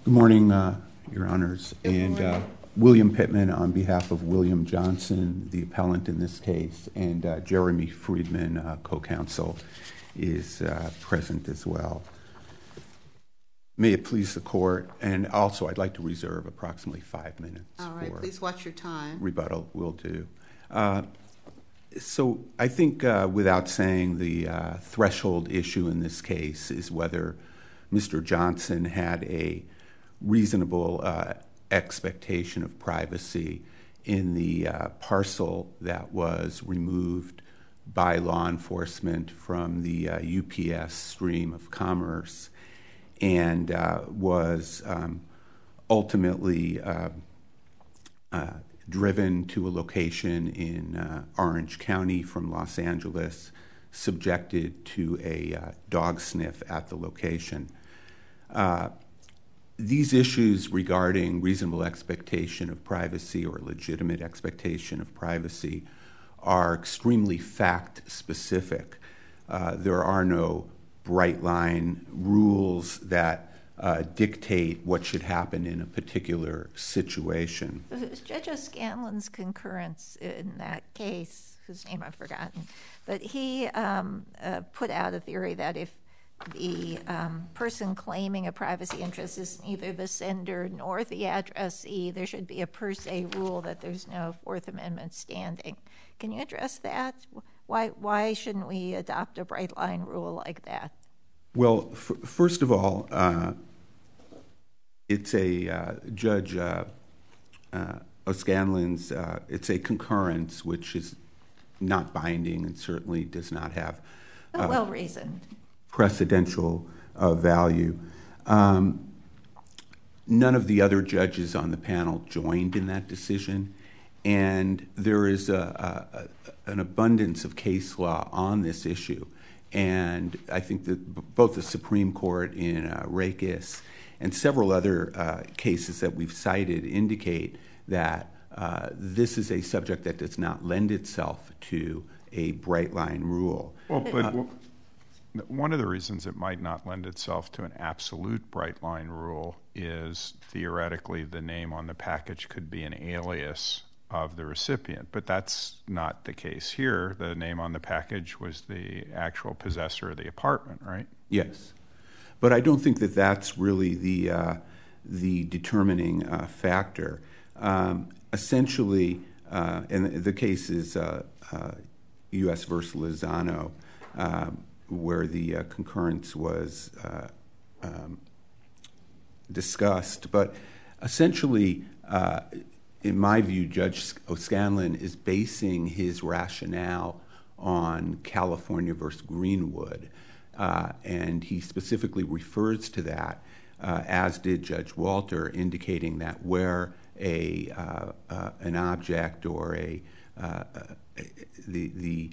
Good morning, Your Honors. William Pittman on behalf of William Johnson, the appellant in this case, and Jeremy Friedman, co-counsel, is present as well. May it please the court, and also I'd like to reserve approximately 5 minutes. All right, please watch your time. Rebuttal will do. So I think without saying the threshold issue in this case is whether Mr. Johnson had a reasonable expectation of privacy in the parcel that was removed by law enforcement from the UPS stream of commerce and was ultimately driven to a location in Orange County from Los Angeles, subjected to a dog sniff at the location. These issues regarding reasonable expectation of privacy or legitimate expectation of privacy are extremely fact-specific. There are no bright-line rules that dictate what should happen in a particular situation. Judge O'Scanlan's concurrence in that case, whose name I've forgotten, but he put out a theory that if the person claiming a privacy interest is neither the sender nor the addressee, there should be a per se rule that there's no Fourth Amendment standing. Can you address that? Why shouldn't we adopt a bright line rule like that? Well, first of all, it's a Judge O'Scanlan's, it's a concurrence which is not binding and certainly does not have well-reasoned precedential value. None of the other judges on the panel joined in that decision, and there is an abundance of case law on this issue. And I think that both the Supreme Court in Rakes and several other cases that we've cited indicate that this is a subject that does not lend itself to a bright line rule. Well, but one of the reasons it might not lend itself to an absolute bright line rule is theoretically the name on the package could be an alias of the recipient, but that's not the case here. The name on the package was the actual possessor of the apartment, right? Yes, but I don't think that that's really the determining factor. Essentially, and the case is U.S. versus Lozano, where the concurrence was discussed. But essentially, in my view, Judge O'Scanlan is basing his rationale on California versus Greenwood, and he specifically refers to that, as did Judge Walter, indicating that where an object or the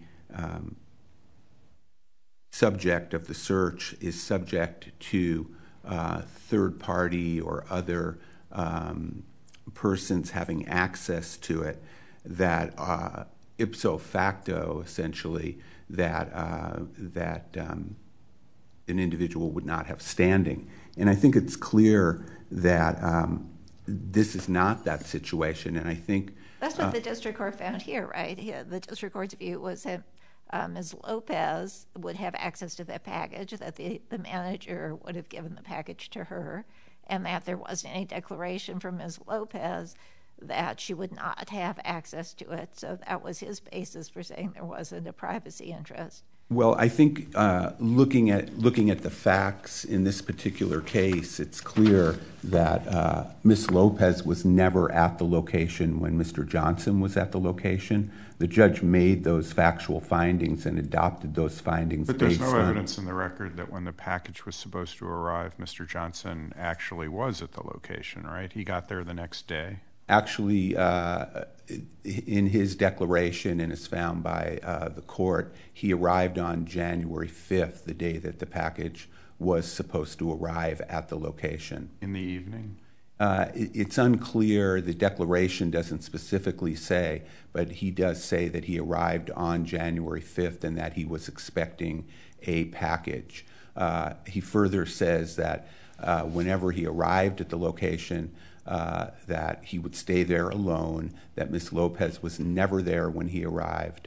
subject of the search is subject to third party or other persons having access to it, that ipso facto, essentially, that an individual would not have standing. And I think it's clear that this is not that situation, and I think that's what the district court found here, right? The district court's view was that Ms. Lopez would have access to that package, that the manager would have given the package to her, and that there wasn't any declaration from Ms. Lopez that she would not have access to it. So that was his basis for saying there wasn't a privacy interest. Well, I think looking at the facts in this particular case, it's clear that Ms. Lopez was never at the location when Mr. Johnson was at the location. The judge made those factual findings and adopted those findings. But there's no evidence in the record that when the package was supposed to arrive, Mr. Johnson actually was at the location, right? He got there the next day. Actually, in his declaration, and as found by the court, he arrived on January 5th, the day that the package was supposed to arrive at the location. In the evening? It's unclear. The declaration doesn't specifically say, but he does say that he arrived on January 5th and that he was expecting a package. He further says that whenever he arrived at the location, that he would stay there alone, that Ms. Lopez was never there when he arrived.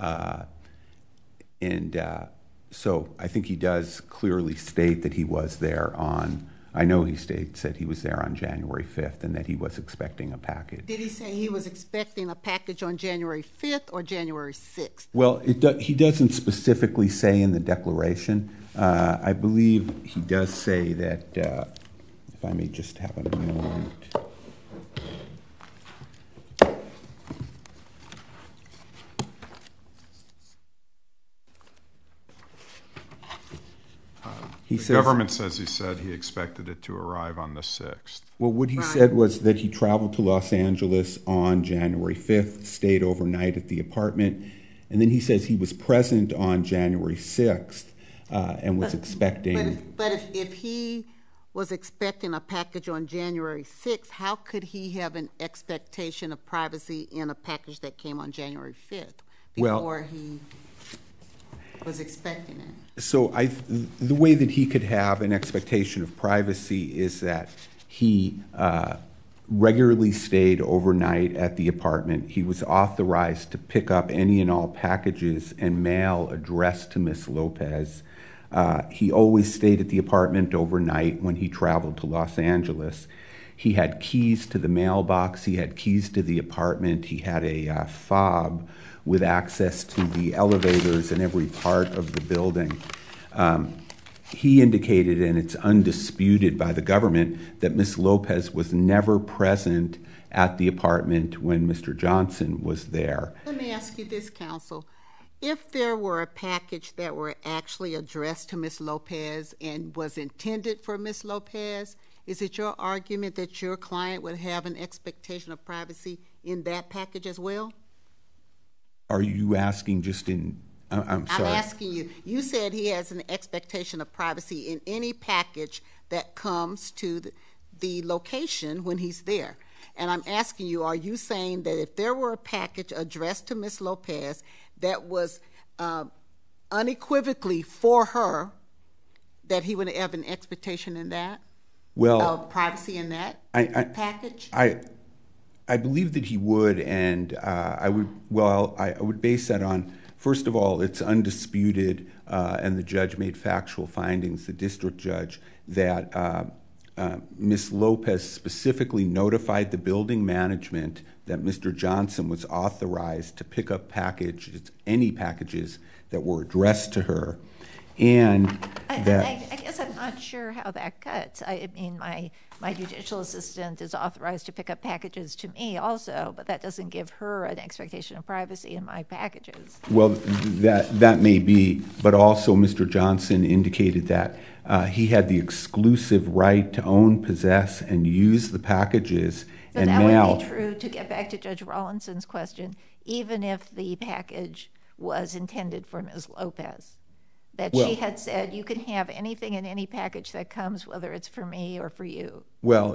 So I think he does clearly state that he was there I know he said he was there on January 5th and that he was expecting a package. Did he say he was expecting a package on January 5th or January 6th? Well, he doesn't specifically say in the declaration. I believe he does say that, if I may just have a moment. The government says he said he expected it to arrive on the 6th. Well, what he said was that he traveled to Los Angeles on January 5th, stayed overnight at the apartment, and then he says he was present on January 6th and was expecting... But if he was expecting a package on January 6th, how could he have an expectation of privacy in a package that came on January 5th before he was expecting it? So the way that he could have an expectation of privacy is that he regularly stayed overnight at the apartment. He was authorized to pick up any and all packages and mail addressed to Ms. Lopez. He always stayed at the apartment overnight when he traveled to Los Angeles. He had keys to the mailbox. He had keys to the apartment. He had a fob with access to the elevators in every part of the building. He indicated, and it's undisputed by the government, that Ms. Lopez was never present at the apartment when Mr. Johnson was there. Let me ask you this, counsel. If there were a package that were actually addressed to Ms. Lopez and was intended for Ms. Lopez, is it your argument that your client would have an expectation of privacy in that package as well? Are you asking just in... I'm sorry. I'm asking you. You said he has an expectation of privacy in any package that comes to the location when he's there. And I'm asking you, are you saying that if there were a package addressed to Ms. Lopez that was unequivocally for her, that he would have an expectation in that? Of privacy in that package? I believe that he would, and I would base that on, first of all, it's undisputed, and the judge made factual findings, the district judge, that Ms. Lopez specifically notified the building management that Mr. Johnson was authorized to pick up any packages that were addressed to her. And that I guess I'm not sure how that cuts. I mean, my judicial assistant is authorized to pick up packages to me also, but that doesn't give her an expectation of privacy in my packages. Well, that may be, but also Mr. Johnson indicated that he had the exclusive right to own, possess, and use the packages and mail. That would be true, to get back to Judge Rawlinson's question, even if the package was intended for Ms. Lopez. That she had said, you can have anything in any package that comes, whether it's for me or for you. Well,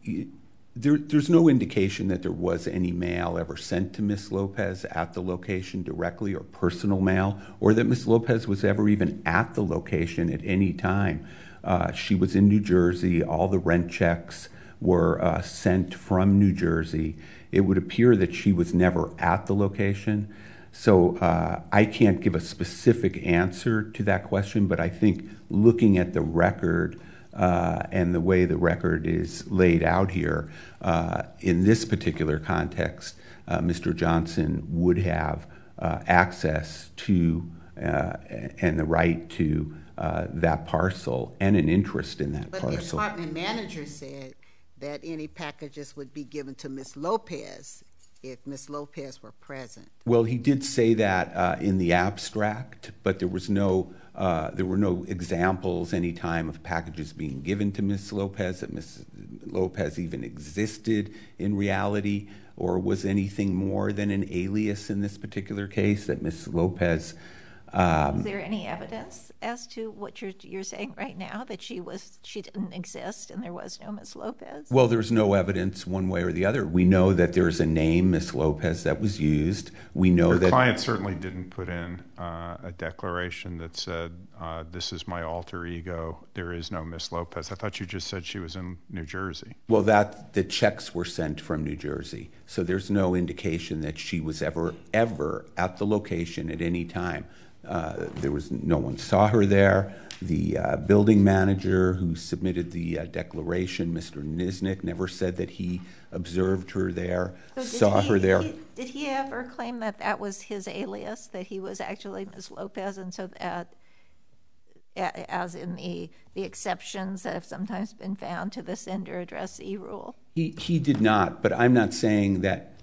there's no indication that there was any mail ever sent to Ms. Lopez at the location directly, or personal mail, or that Ms. Lopez was ever even at the location at any time. She was in New Jersey. All the rent checks were sent from New Jersey. It would appear that she was never at the location. So I can't give a specific answer to that question, but I think looking at the record and the way the record is laid out here, in this particular context, Mr. Johnson would have access to and the right to that parcel and an interest in that parcel. But the apartment manager said that any packages would be given to Ms. Lopez if Ms. Lopez were present. Well, he did say that in the abstract, but there were no examples any time of packages being given to Ms. Lopez, that Ms. Lopez even existed in reality, or was anything more than an alias in this particular case, that Ms. Lopez Is there any evidence as to what you're saying right now, that she didn't exist and there was no Ms. Lopez? Well, there's no evidence one way or the other. We know that there's a name, Ms. Lopez, that was used. We know Your that client certainly didn't put in a declaration that said, this is my alter ego, there is no Ms. Lopez. I thought you just said she was in New Jersey. Well, that the checks were sent from New Jersey, so there's no indication that she was ever at the location at any time. There was no one saw her there. The building manager who submitted the declaration, Mr. Nisnik, never said that he observed her there, saw her there. Did he ever claim that that was his alias, that he was actually Ms. Lopez, and so that, as in the exceptions that have sometimes been found to the sender addressee rule? He did not, but I'm not saying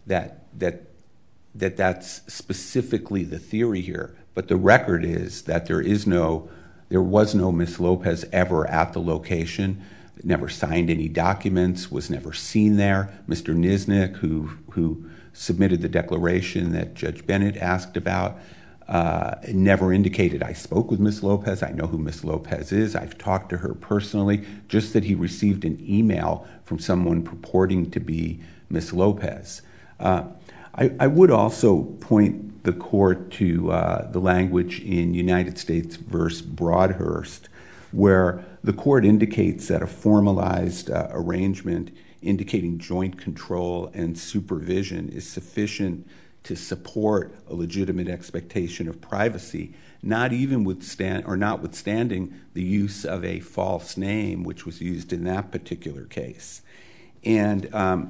that's specifically the theory here. But the record is that there was no Ms. Lopez ever at the location, never signed any documents, was never seen there. Mr. Nisnik, who submitted the declaration that Judge Bennett asked about, never indicated, I spoke with Ms. Lopez, I know who Ms. Lopez is, I've talked to her personally, just that he received an email from someone purporting to be Ms. Lopez. I would also point the court to the language in United States v. Broadhurst, where the court indicates that a formalized arrangement indicating joint control and supervision is sufficient to support a legitimate expectation of privacy, notwithstanding the use of a false name, which was used in that particular case. And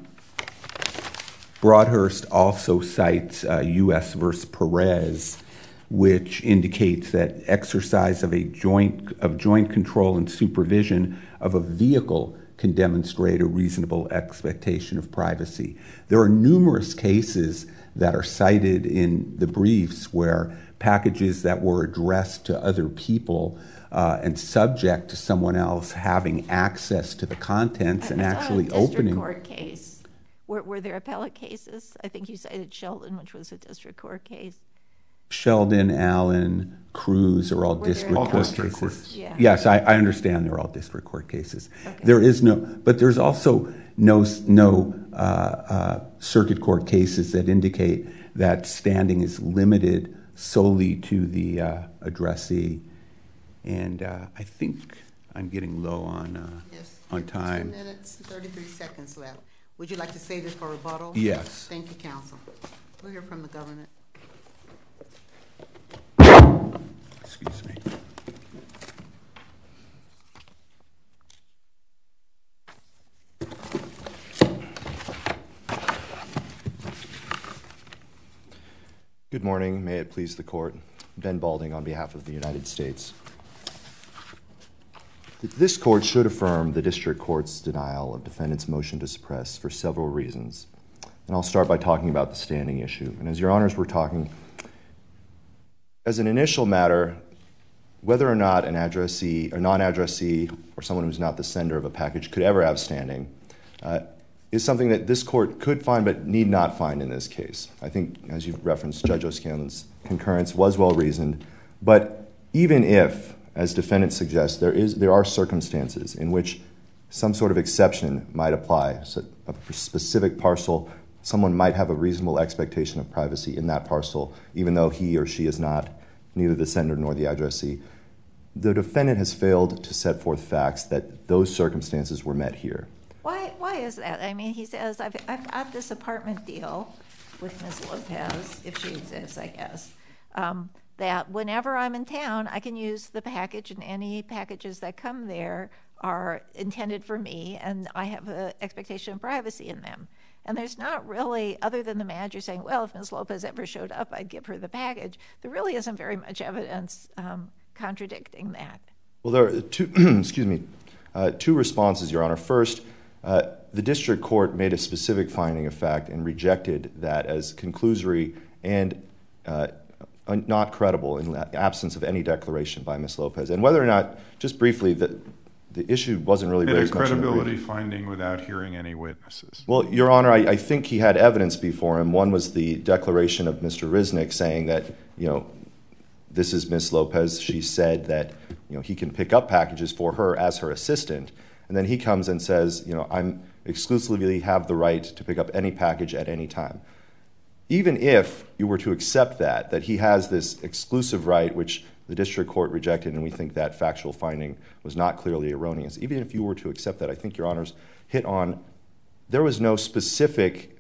Broadhurst also cites U.S. v. Perez, which indicates that exercise of joint control and supervision of a vehicle can demonstrate a reasonable expectation of privacy. There are numerous cases that are cited in the briefs where packages that were addressed to other people and subject to someone else having access to the contents and actually opening. Court case. Were there appellate cases? I think you cited Sheldon, which was a district court case. Sheldon, Allen, Cruz are all district court cases. Yeah. Yes, I understand they're all district court cases. Okay. But there's also no circuit court cases that indicate that standing is limited solely to the addressee. And I think I'm getting low on time. 2 minutes and 33 seconds left. Would you like to save it for rebuttal? Yes. Thank you, counsel. We'll hear from the government. Excuse me. Good morning. May it please the court. Ben Balding on behalf of the United States. This court should affirm the district court's denial of defendant's motion to suppress for several reasons. And I'll start by talking about the standing issue. And as your honors were talking, as an initial matter, whether or not an addressee or non-addressee or someone who's not the sender of a package could ever have standing is something that this court could find but need not find in this case. I think, as you've referenced, Judge O'Scanlan's concurrence was well-reasoned. But even if, as defendants suggest, there are circumstances in which some sort of exception might apply, so a specific parcel, someone might have a reasonable expectation of privacy in that parcel, even though he or she is not neither the sender nor the addressee. The defendant has failed to set forth facts that those circumstances were met here. Why is that? I mean, he says, I've got this apartment deal with Ms. Lopez, if she exists, I guess, that whenever I'm in town, I can use the package, and any packages that come there are intended for me, and I have an expectation of privacy in them. And there's not really, other than the manager saying, well, if Ms. Lopez ever showed up, I'd give her the package, there really isn't very much evidence contradicting that. Well, there are two, two responses, Your Honor. First, the district court made a specific finding of fact and rejected that as conclusory and not credible in the absence of any declaration by Ms. Lopez. And whether or not, just briefly, the issue wasn't really raised much. A credibility finding without hearing any witnesses. Well, Your Honor, I think he had evidence before him. One was the declaration of Mr. Risnick saying that, this is Miss Lopez. She said that he can pick up packages for her as her assistant, and then he comes and says, I'm exclusively have the right to pick up any package at any time. Even if you were to accept that he has this exclusive right, which the district court rejected, and we think that factual finding was not clearly erroneous. Even if you were to accept that, I think Your Honors hit on, there was no specific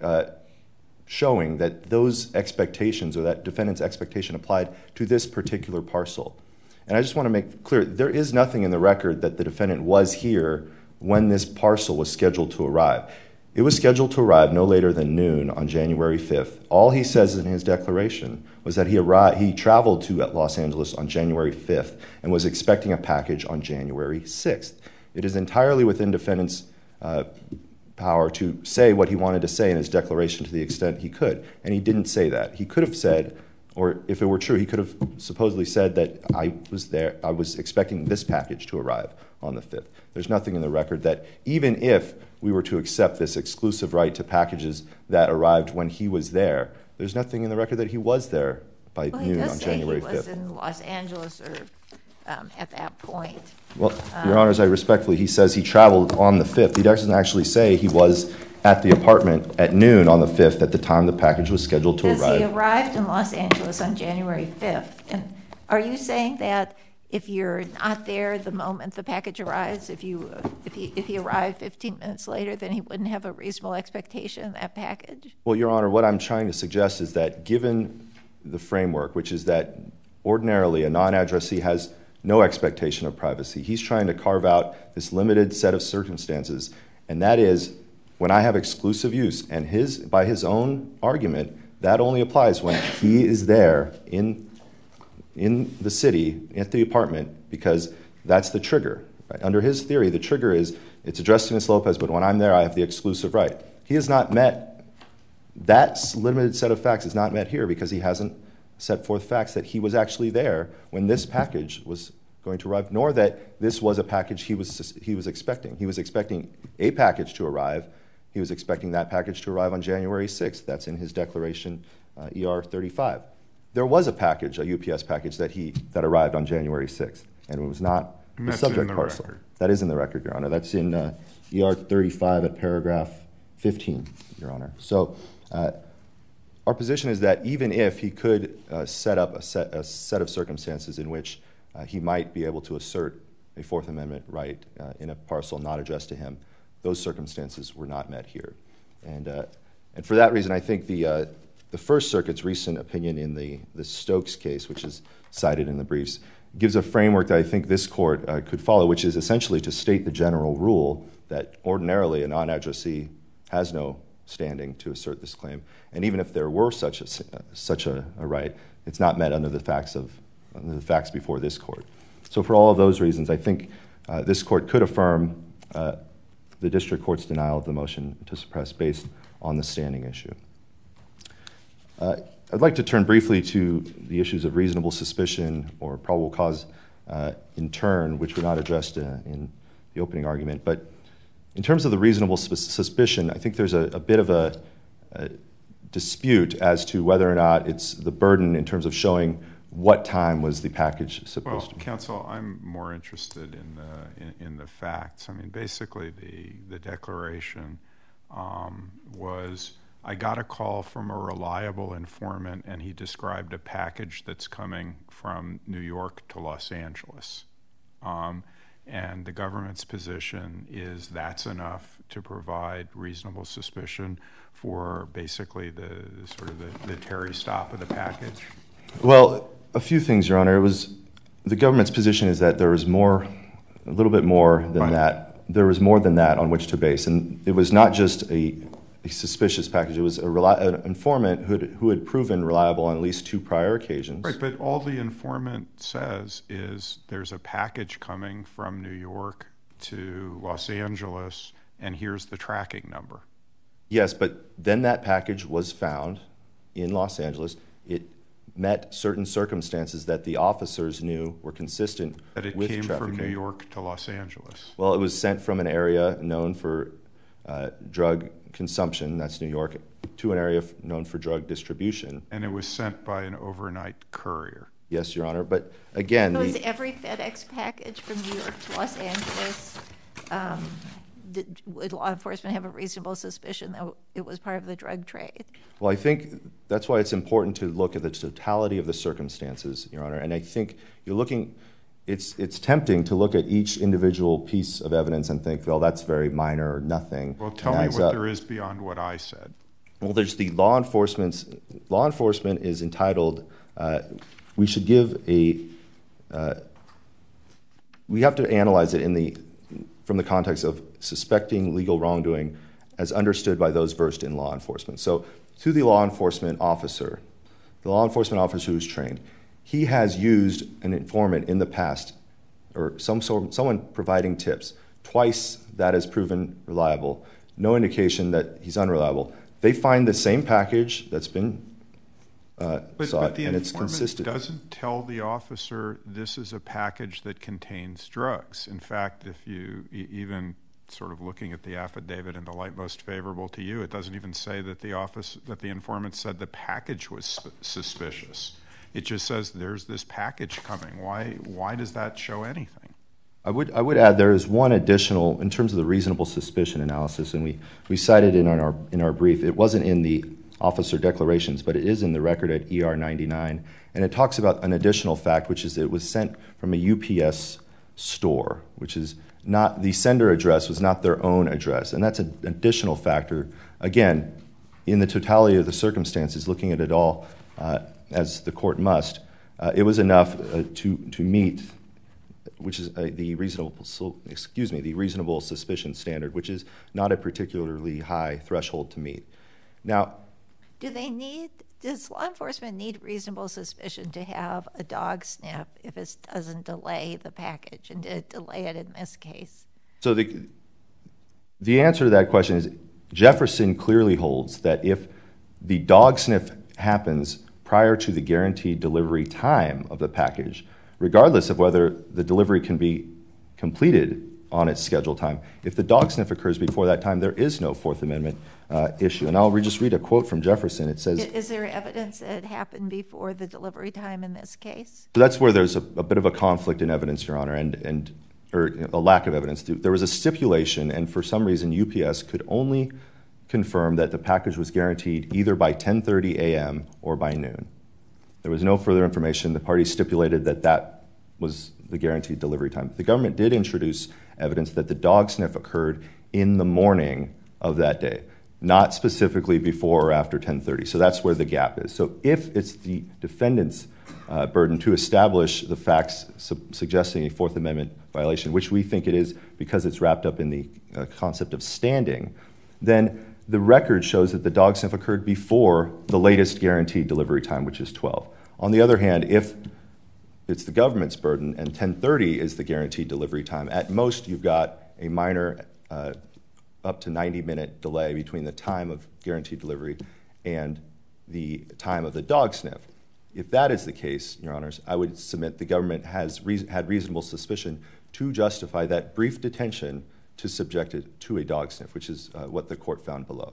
showing that those expectations or that defendant's expectation applied to this particular parcel. And I just want to make clear, there is nothing in the record that the defendant was here when this parcel was scheduled to arrive. It was scheduled to arrive no later than noon on January 5th. All he says in his declaration was that he traveled to Los Angeles on January 5th and was expecting a package on January 6th. It is entirely within defendant's power to say what he wanted to say in his declaration to the extent he could, and he didn't say that. He could have said, or if it were true, he could have supposedly said that I was expecting this package to arrive on the 5th. There's nothing in the record that even if we were to accept this exclusive right to packages that arrived when he was there, there's nothing in the record that he was there by noon on January 5th. He was in Los Angeles or at that point. Well, Your Honors, I respectfully, he says he traveled on the 5th. He doesn't actually say he was at the apartment at noon on the 5th at the time the package was scheduled to arrive. He arrived in Los Angeles on January 5th. And are you saying that if you're not there the moment the package arrives, if he arrived 15 minutes later, then he wouldn't have a reasonable expectation of that package? Well, Your Honor, what I'm trying to suggest is that given the framework, which is that ordinarily a non-addressee has no expectation of privacy, he's trying to carve out this limited set of circumstances, and that is when I have exclusive use, and by his own argument, that only applies when he is there in the city, at the apartment, because that's the trigger. Right? Under his theory, the trigger is it's addressed to Ms. Lopez, but when I'm there, I have the exclusive right. He has not met, that limited set of facts is not met here because he hasn't set forth facts that he was actually there when this package was going to arrive, nor that this was a package he was expecting. He was expecting a package to arrive. He was expecting that package to arrive on January 6th. That's in his declaration, ER 35. There was a package, a UPS package, that arrived on January 6th, and it was not the subject parcel. That is in the record, Your Honor. That's in ER 35 at paragraph 15, Your Honor. So our position is that even if he could set up a set of circumstances in which he might be able to assert a Fourth Amendment right in a parcel not addressed to him, those circumstances were not met here. And for that reason, I think the First Circuit's recent opinion in the Stokes case, which is cited in the briefs, gives a framework that I think this court could follow, which is essentially to state the general rule that ordinarily a non-addressee has no standing to assert this claim. And even if there were such a right, it's not met under the facts before this court. So for all of those reasons, I think this court could affirm the district court's denial of the motion to suppress based on the standing issue. I'd like to turn briefly to the issues of reasonable suspicion or probable cause in turn, which were not addressed in the opening argument. But in terms of the reasonable suspicion, I think there's a bit of a dispute as to whether or not it's the burden in terms of showing what time was the package supposed to be. Counsel, I'm more interested in the facts. I mean, basically the declaration was, I got a call from a reliable informant, and he described a package that's coming from New York to Los Angeles. And the government's position is that's enough to provide reasonable suspicion for basically the Terry stop of the package? Well, a few things, Your Honor. The government's position is that there was a little bit more than that. There was more than that on which to base. And it was not just a suspicious package. It was an informant who had proven reliable on at least two prior occasions. Right, but all the informant says is there's a package coming from New York to Los Angeles, and here's the tracking number. Yes, but then that package was found in Los Angeles. It met certain circumstances that the officers knew were consistent with trafficking. That it came from New York to Los Angeles. Well, it was sent from an area known for drug consumption, that's New York, to an area known for drug distribution. And it was sent by an overnight courier. Yes, Your Honor. But again, So is every FedEx package from New York to Los Angeles, would law enforcement have a reasonable suspicion that it was part of the drug trade? well, I think that's why it's important to look at the totality of the circumstances, Your Honor. And I think you're looking, it's tempting to look at each individual piece of evidence and think, well, that's very minor or nothing. Well, tell me what there is beyond what I said. Well, there's the law enforcement is entitled, we should give we have to analyze it from the context of suspecting legal wrongdoing as understood by those versed in law enforcement. So to the law enforcement officer who's trained, he has used an informant in the past, or someone providing tips. Twice that has proven reliable. No indication that he's unreliable. They find the same package that's been sought, and it's consistent. But the informant doesn't tell the officer this is a package that contains drugs. In fact, if you even sort of looking at the affidavit in the light most favorable to you, it doesn't even say that the informant said the package was suspicious. It just says there's this package coming. Why does that show anything? I would add there is one additional, in terms of the reasonable suspicion analysis, and we cited in our brief. It wasn't in the officer declarations, but it is in the record at ER 99, and it talks about an additional fact, which is it was sent from a UPS store, which is not, the sender address was not their own address, and that's an additional factor. Again, in the totality of the circumstances, looking at it all as the court must, it was enough to meet, which is the reasonable suspicion standard, which is not a particularly high threshold to meet. Now, does law enforcement need reasonable suspicion to have a dog sniff if it doesn't delay the package, and did it delay it in this case? So the answer to that question is Jefferson clearly holds that if the dog sniff happens prior to the guaranteed delivery time of the package, regardless of whether the delivery can be completed on its scheduled time, if the dog sniff occurs before that time, there is no Fourth Amendment issue. And I'll just read a quote from Jefferson. It says, "Is there evidence that it happened before the delivery time in this case?" So that's where there's a bit of a conflict in evidence, Your Honor, or a lack of evidence. There was a stipulation, and for some reason UPS could only confirm that the package was guaranteed either by 10:30 a.m. or by noon. There was no further information. The parties stipulated that that was the guaranteed delivery time. The government did introduce evidence that the dog sniff occurred in the morning of that day, not specifically before or after 10:30. So that's where the gap is. So if it's the defendant's burden to establish the facts suggesting a Fourth Amendment violation, which we think it is because it's wrapped up in the concept of standing, then the record shows that the dog sniff occurred before the latest guaranteed delivery time, which is 12. On the other hand, if it's the government's burden and 10:30 is the guaranteed delivery time, at most you've got a minor up to 90-minute delay between the time of guaranteed delivery and the time of the dog sniff. If that is the case, Your Honors, I would submit the government has had reasonable suspicion to justify that brief detention to subject it to a dog sniff, which is what the court found below.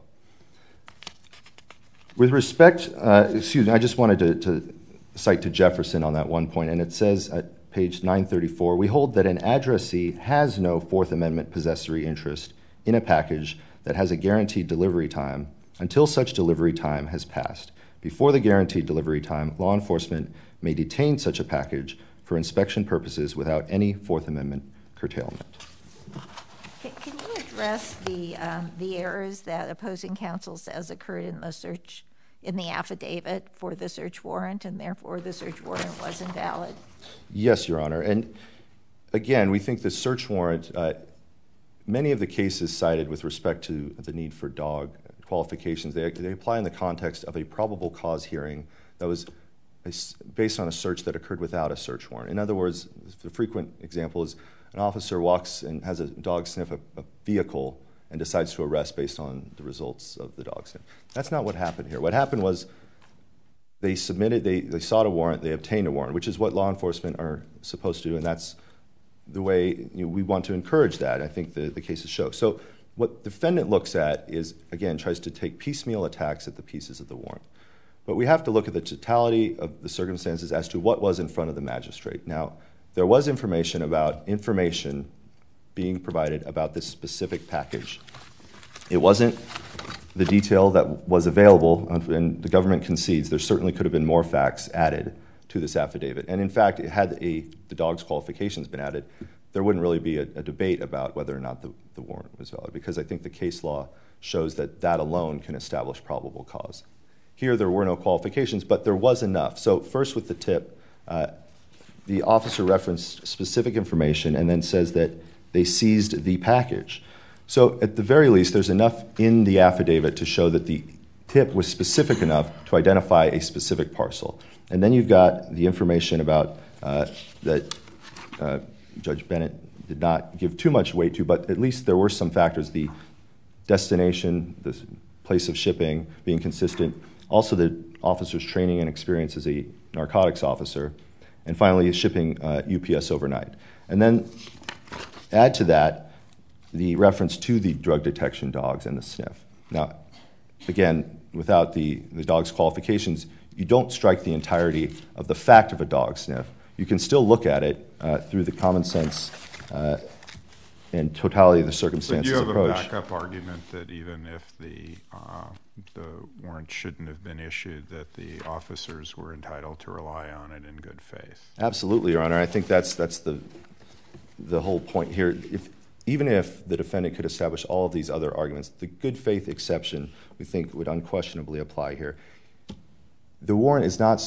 With respect, I just wanted to cite to Jefferson on that one point, and it says at page 934, "We hold that an addressee has no Fourth Amendment possessory interest in a package that has a guaranteed delivery time until such delivery time has passed. Before the guaranteed delivery time, law enforcement may detain such a package for inspection purposes without any Fourth Amendment curtailment." Can you address the errors that opposing counsel says occurred in the search, in the affidavit for the search warrant, and therefore the search warrant was invalid? Yes, Your Honor. And again, we think the search warrant, many of the cases cited with respect to the need for dog qualifications, they apply in the context of a probable cause hearing that was based on a search that occurred without a search warrant. In other words, the frequent example is an officer walks and has a dog sniff a vehicle and decides to arrest based on the results of the dog sniff. That's not what happened here. What happened was they sought a warrant, they obtained a warrant, which is what law enforcement are supposed to do, and that's the way we want to encourage that. I think the cases show. So what the defendant looks at is, again, tries to take piecemeal attacks at the pieces of the warrant. But we have to look at the totality of the circumstances as to what was in front of the magistrate. Now, there was information being provided about this specific package. It wasn't the detail that was available, and the government concedes there certainly could have been more facts added to this affidavit. And in fact, had the dog's qualifications been added, there wouldn't really be a debate about whether or not the warrant was valid, because I think the case law shows that that alone can establish probable cause. Here, there were no qualifications, but there was enough. So first with the tip, the officer referenced specific information and then says that they seized the package. So at the very least, there's enough in the affidavit to show that the tip was specific enough to identify a specific parcel. And then you've got the information about that Judge Bennett did not give too much weight to, but at least there were some factors: the destination, the place of shipping being consistent, also the officer's training and experience as a narcotics officer, and finally shipping UPS overnight. And then add to that the reference to the drug detection dogs and the sniff. Now, again, without the dog's qualifications, you don't strike the entirety of the fact of a dog sniff. You can still look at it through the common sense and totality of the circumstances approach. But you have a backup argument that even if the warrant shouldn't have been issued, that the officers were entitled to rely on it in good faith. Absolutely, Your Honor. I think that's the whole point here. Even if the defendant could establish all of these other arguments, the good faith exception we think would unquestionably apply here. The warrant is not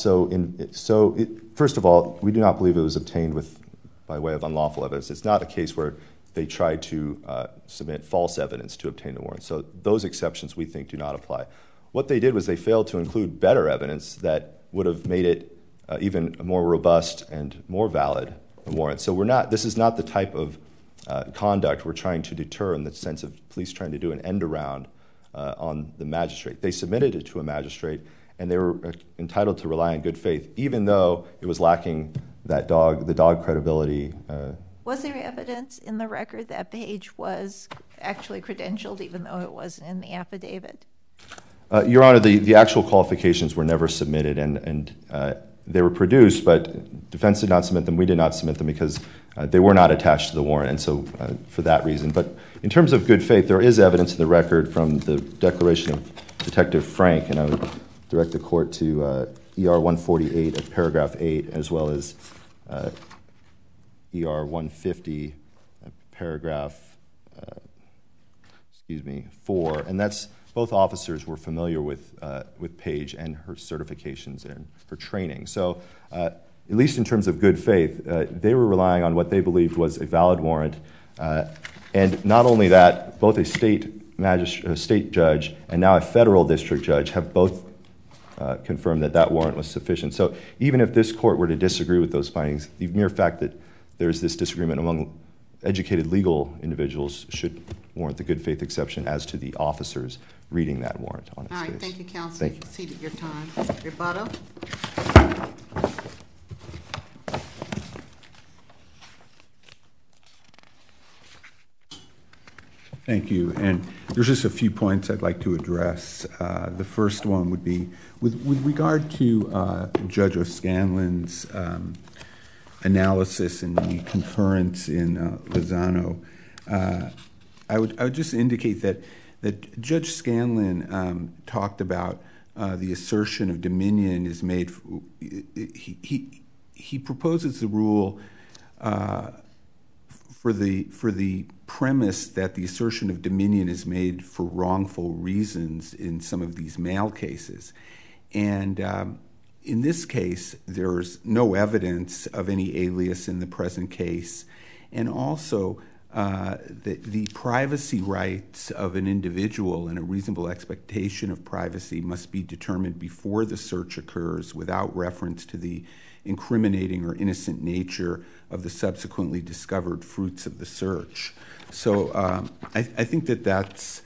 first of all, we do not believe it was obtained by way of unlawful evidence. It's not a case where they tried to submit false evidence to obtain the warrant. So those exceptions we think do not apply. What they did was they failed to include better evidence that would have made it even more robust and more valid a warrant. So this is not the type of conduct we're trying to deter in the sense of police trying to do an end around on the magistrate. They submitted it to a magistrate, and they were entitled to rely on good faith, even though it was lacking the dog credibility. Was there evidence in the record that Page was actually credentialed, even though it wasn't in the affidavit? Your Honor, the actual qualifications were never submitted, and they were produced, but defense did not submit them. We did not submit them because they were not attached to the warrant, and so for that reason. But in terms of good faith, there is evidence in the record from the declaration of Detective Frank, and I would direct the court to ER 148 at paragraph 8, as well as ER 150 at paragraph 4, and that's both officers were familiar with Page and her certifications and her training. So at least in terms of good faith, they were relying on what they believed was a valid warrant. And not only that, both a state judge and now a federal district judge have both confirmed that warrant was sufficient. So even if this court were to disagree with those findings, the mere fact that there's this disagreement among educated legal individuals should warrant the good faith exception as to the officers reading that warrant on its face. All right, thank you, counsel. Thank you. Exceeded your time. Rebuttal. Thank you. And there's just a few points I'd like to address. The first one would be with regard to Judge O'Scanlan's analysis and the concurrence in Lozano. I would just indicate that Judge Scanlon talked about the assertion of dominion is made. He proposes the rule for the premise that the assertion of dominion is made for wrongful reasons in some of these mail cases, and in this case, there's no evidence of any alias in the present case, and also the privacy rights of an individual and a reasonable expectation of privacy must be determined before the search occurs without reference to the incriminating or innocent nature of the subsequently discovered fruits of the search. So I think that's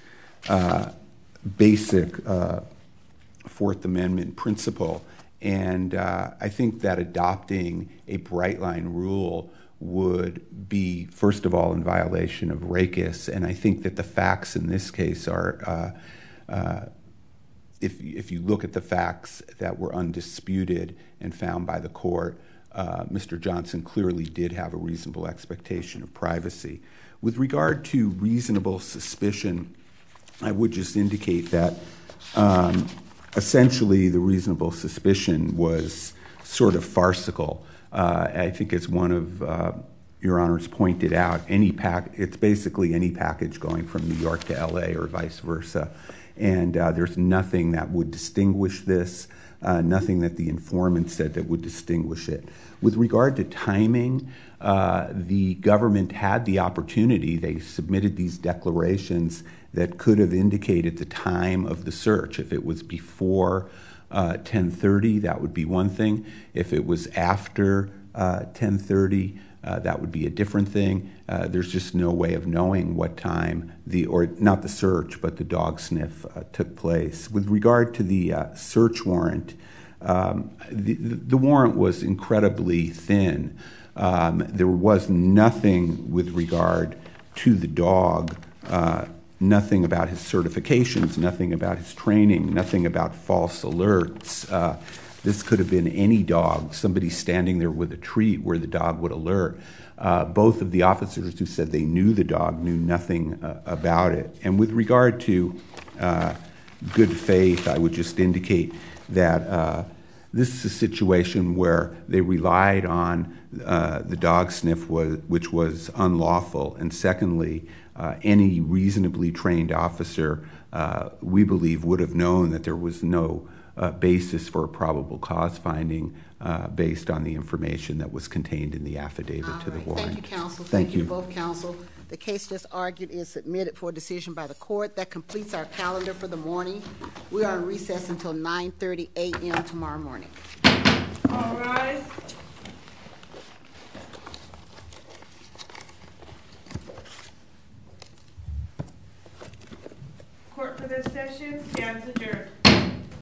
basic Fourth Amendment principle. And I think that adopting a bright line rule would be, first of all, in violation of Rakes. And I think that the facts in this case are if you look at the facts that were undisputed and found by the court, Mr. Johnson clearly did have a reasonable expectation of privacy. With regard to reasonable suspicion, I would just indicate that essentially the reasonable suspicion was sort of farcical. I think as one of Your Honors pointed out, it's basically any package going from New York to LA or vice versa. And there's nothing that would distinguish this, nothing that the informant said that would distinguish it. With regard to timing, the government had the opportunity. They submitted these declarations that could have indicated the time of the search. If it was before 10:30, that would be one thing. If it was after 10:30, that would be a different thing. There's just no way of knowing what time not the search, but the dog sniff took place. With regard to the search warrant, the warrant was incredibly thin. There was nothing with regard to the dog, nothing about his certifications, nothing about his training, nothing about false alerts. This could have been any dog, somebody standing there with a treat where the dog would alert. Both of the officers who said they knew the dog knew nothing about it. And with regard to good faith, I would just indicate that this is a situation where they relied on the dog sniff, which was unlawful. And secondly, any reasonably trained officer, we believe, would have known that there was no basis for a probable cause finding based on the information that was contained in the affidavit to the warrant. Thank you, counsel. Thank you to both counsel. The case just argued is submitted for decision by the court. That completes our calendar for the morning. We are in recess until 9:30 a.m. tomorrow morning. All rise. Court for this session stands adjourned.